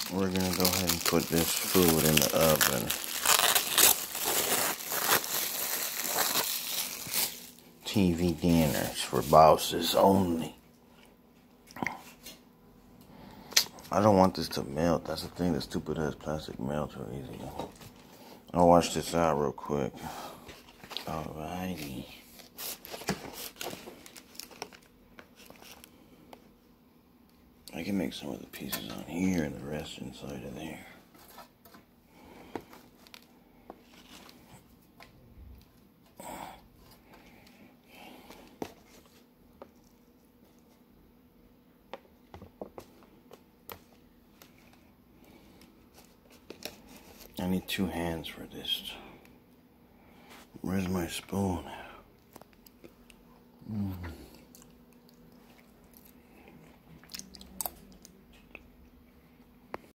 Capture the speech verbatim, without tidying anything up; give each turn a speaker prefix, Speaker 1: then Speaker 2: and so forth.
Speaker 1: We're gonna go ahead and put this food in the oven. T V dinners for bosses only. I don't want this to melt. That's the thing. The stupid ass plastic melts so easy. I'll wash this out real quick. Alrighty. I can make some of the pieces on here and the rest inside of there. I need two hands for this. Where's my spoon? Mm.